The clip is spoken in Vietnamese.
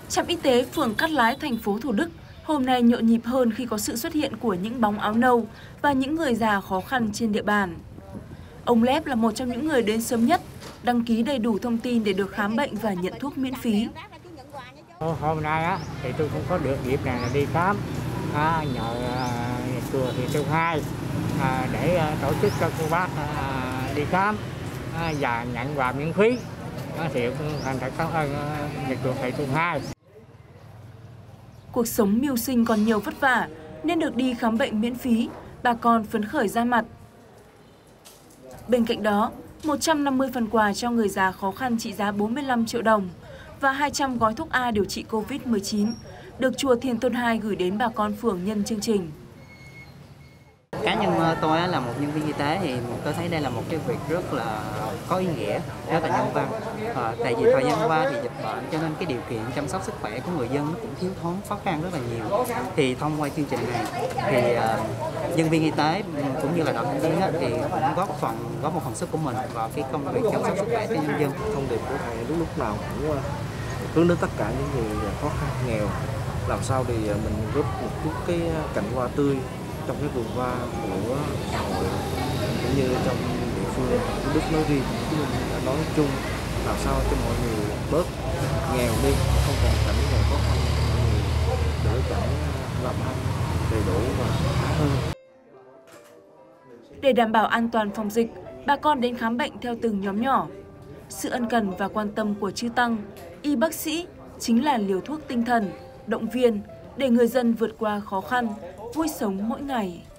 Trạm y tế phường Cát Lái, thành phố Thủ Đức hôm nay nhộn nhịp hơn khi có sự xuất hiện của những bóng áo nâu và những người già khó khăn trên địa bàn. Ông Lép là một trong những người đến sớm nhất, đăng ký đầy đủ thông tin để được khám bệnh và nhận thuốc miễn phí. Hôm nay thì tôi cũng có được dịp này là đi khám nhờ chùa Thiền Sư 2 để tổ chức cho cô bác đi khám và nhận quà miễn phí. Thì thành thật cảm ơn chùa Thiền Sư 2. Cuộc sống mưu sinh còn nhiều vất vả nên được đi khám bệnh miễn phí, bà con phấn khởi ra mặt. Bên cạnh đó, 150 phần quà cho người già khó khăn trị giá 45 triệu đồng và 200 gói thuốc A điều trị COVID-19 được chùa Thiền Tôn 2 gửi đến bà con phường nhân chương trình. Cá nhân tôi là một nhân viên y tế thì tôi thấy đây là một cái việc rất là có ý nghĩa, rất là nhân văn. Tại vì thời gian qua thì dịch bệnh cho nên cái điều kiện chăm sóc sức khỏe của người dân nó cũng thiếu thốn, khó khăn rất là nhiều. Thì thông qua chương trình này thì nhân viên y tế cũng như là đoàn thanh niên thì cũng góp một phần sức của mình vào cái công việc chăm sóc sức khỏe cho nhân dân. Thông điệp của thầy lúc nào cũng hướng đến tất cả những người khó khăn nghèo, làm sao thì mình góp một chút cái cành hoa tươi trong cái vườn hoa của xã hội cũng như trong địa phương Thủ Đức nói riêng, nói chung, làm sao cho mọi người bớt nghèo đi, không còn cảnh nghèo khó khăn, mọi người đỡ cảnh làm ăn đầy đủ và khá hơn. Để đảm bảo an toàn phòng dịch, bà con đến khám bệnh theo từng nhóm nhỏ. Sự ân cần và quan tâm của chư tăng, y bác sĩ chính là liều thuốc tinh thần, động viên để người dân vượt qua khó khăn, vui sống mỗi ngày.